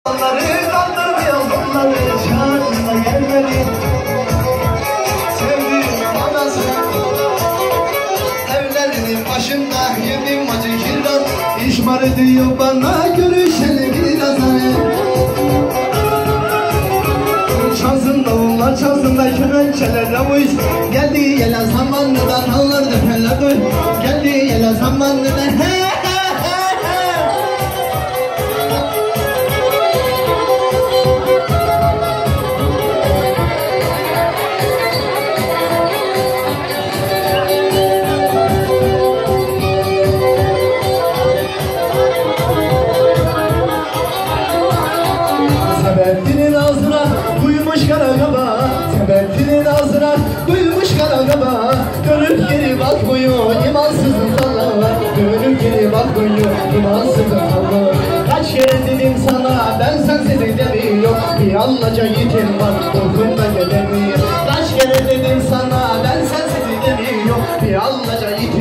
Onları kandırmıyor, bunları çağırma gelmeli. Sevdiğim anası evlerinin başında yedim acı kiraz. İşmar ediyor bana, görüşelim biraz. Çalsın davullar, çalsın da kemençeler avuç. Geldi yele zamanlıdan ağlar defeler duy. Geldi yele zamanlıdan he. Sebettinin ağzına duymuş kara kaba, Sebettinin ağzına duymuş kara kaba. Dönüp geri bakmıyor imansızın sana, dönüp geri bakmıyor imansızın sana. Kaç kere dedim sana ben sensiz demiyor, bir anlaca yiğitim var korkumda gelemiyor. Kaç kere dedim sana ben sensiz demiyor, bir anlaca yiğitim